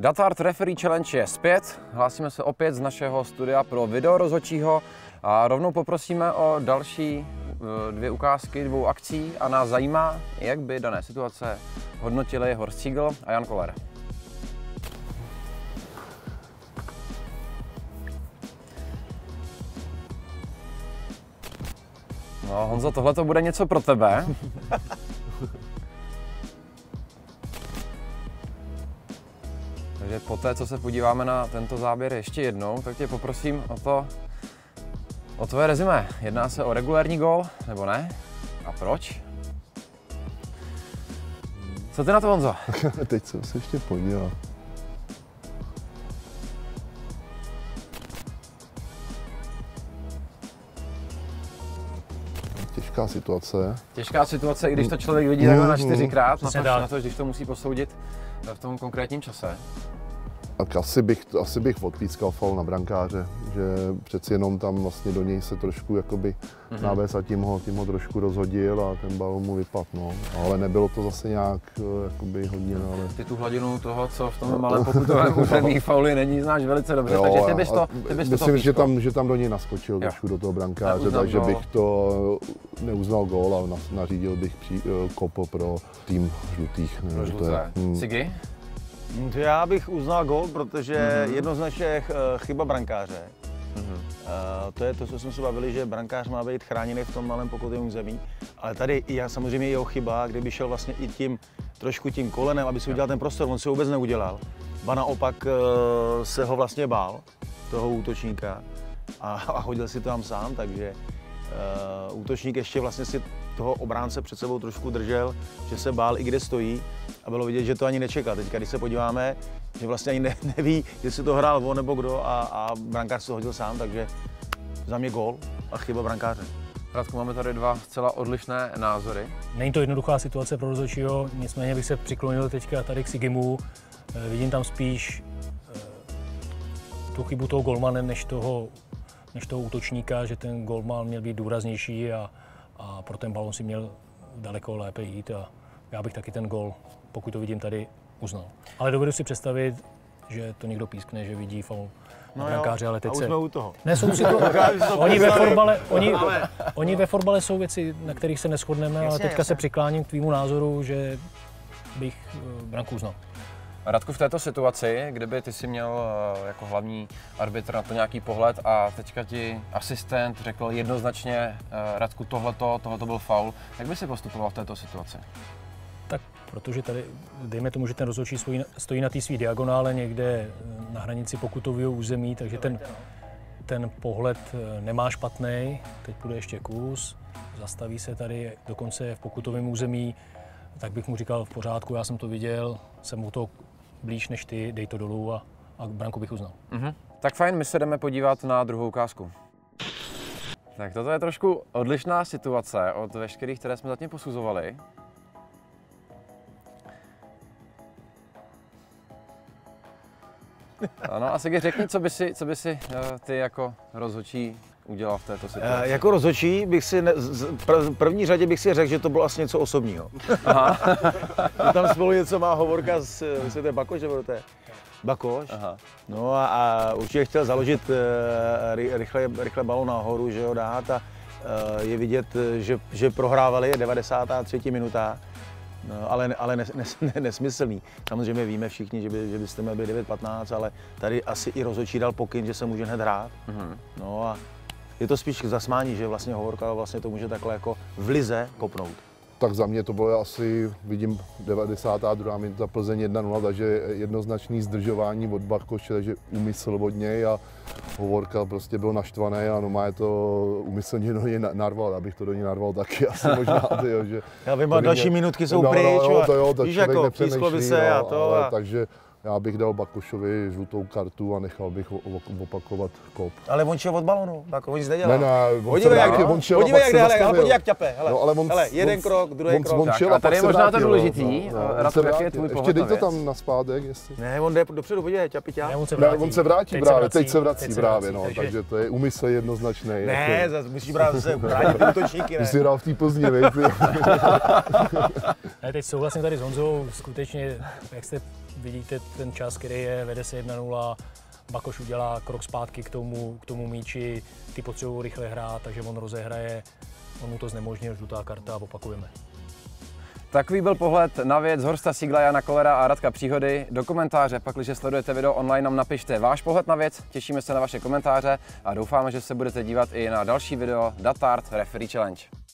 Datart Referee Challenge je zpět. Hlásíme se opět z našeho studia pro video rozhodčího a rovnou poprosíme o další dvě ukázky dvou akcí a nás zajímá, jak by dané situace hodnotili Horst Siegel a Jan Koller. No Honzo, tohle to bude něco pro tebe. Takže poté, co se podíváme na tento záběr ještě jednou, tak tě poprosím o tvoje rezumé. Jedná se o regulérní gól, nebo ne? A proč? Co ty na to, Honzo? Teď jsem se ještě podíval. Těžká situace. Těžká situace, i když to člověk vidí takhle na 4krát, na to, když to musí posoudit v tom konkrétním čase. Tak asi bych odpískal faul na brankáře, že přeci jenom tam vlastně do něj se trošku jakoby návez a tím ho trošku rozhodil a ten balón mu vypadl, no. Ale nebylo to zase nějak jakoby hodně, ale... Ty tu hladinu toho, co v tom malém pokutovém území fauly není, znáš velice dobře, jo, takže ty bys to myslím, že tam do něj naskočil trošku do toho brankáře, takže bych to neuznal gól a nařídil bych kopo pro tým žlutých. Sigi? Já bych uznal gól, protože jednoznačně chyba brankáře. To je to, co jsme se bavili, že brankář má být chráněný v tom malém pokutovém území. Ale tady samozřejmě jeho chyba, kdyby šel vlastně i trošku tím kolenem, aby si udělal ten prostor, on si ho vůbec neudělal. Ba naopak se ho vlastně bál, toho útočníka, a hodil si to tam sám, takže útočník ještě vlastně si toho obránce před sebou trošku držel, že se bál i kde stojí a bylo vidět, že to ani nečeká. Teďka, když se podíváme, že vlastně ani neví, jestli to hrál on nebo kdo a brankář se hodil sám, takže za mě gól a chyba brankáře. Radku, máme tady dva zcela odlišné názory. Není to jednoduchá situace pro rozhodčího, nicméně bych se přiklonil teďka tady k Sigimu. Vidím tam spíš tu chybu toho golmana než toho útočníka, že ten golman měl být důraznější a pro ten balón si měl daleko lépe jít a já bych taky ten gól, pokud to vidím tady, uznal. Ale dovedu si představit, že to někdo pískne, že vidí faul na brankáře, ale teď a už jsme u toho. Ne, jsou si to... Oni ve fotbale jsou věci, na kterých se neshodneme, ale teďka se přikláním k tvýmu názoru, že bych branku uznal. Radku, v této situaci, kdyby ty si měl jako hlavní arbitr na to nějaký pohled a teďka ti asistent řekl jednoznačně, Radku, tohleto byl faul, jak by si postupoval v této situaci? Tak, protože tady, dejme tomu, že ten rozhodčí stojí na té své diagonále někde na hranici pokutového území, takže ten pohled nemá špatný, teď půjde ještě kus, zastaví se tady, dokonce v pokutovém území, tak bych mu říkal v pořádku, já jsem to viděl, jsem mu to blíž než ty, dej to dolů a branku bych uznal. Tak fajn, my se jdeme podívat na druhou ukázku. Tak toto je trošku odlišná situace od veškerých, které jsme zatím posuzovali. Ano, a Sigi, řekni, co by si ty jako rozhodčí udělal v této situaci? Jako rozhodčí bych si, v první řadě bych si řekl, že to bylo asi něco osobního. Aha. Tam spolu něco má hovorka to je Bakoš, nebo to je? Bakoš. Aha. No a určitě chtěl založit rychle balón nahoru, že ho dát a je vidět, že prohrávali, je 93. minuta. No, ale nesmyslný. Samozřejmě víme všichni, že byste měli být 9:15, ale tady asi i rozhodčí dal pokyn, že se může hned hrát. No a je to spíš k zasmání, že vlastně hovorka vlastně to může takhle jako v lize kopnout. Tak za mě to bylo asi, vidím, 92. minuta Plzeň 1-0, takže jednoznačný zdržování od Bakoše, takže úmysl od něj a Hovorka prostě byl naštvaný a normálně to úmyslně do něj narval, abych to do něj narval taky asi možná, tyjo, že... Já vím, a další minutky jsou pryč, víš, jako písklo by se a to. Ale, takže já bych dal Bakošovi žlutou kartu a nechal bych opakovat kop. Ale on šel od balonu, tak on nic nedělal. Ne, podívej, jak jde, hele, jak ťape, hele, jeden krok, druhý krok. A tady je možná to důležitý, Radku, jaký je tvůj pohled na věc? Ještě dej to tam nazpátek, jestli... Ne, on jde dopředu, podívej, ťapi ťap. On se vrátí právě, teď se vrací právě, no, takže to je úmysl jednoznačný. Ne, musíš brát zase bránit útočníky, ne. Ty jsi hrál v té Plzni, vej. Teď souhlasím tady s Honzou, skutečně, jak jste vidíte ten čas, který je, vede se 1-0, Bakoš udělá krok zpátky k tomu míči, ty potřebují rychle hrát, takže on rozehraje, on mu to znemožnil, žlutá karta a opakujeme. Takový byl pohled na věc Horsta Sigla, Jana Kollera a Radka Příhody. Do komentáře, pakliže sledujete video online, nám napište váš pohled na věc, těšíme se na vaše komentáře a doufáme, že se budete dívat i na další video Datart Referee Challenge.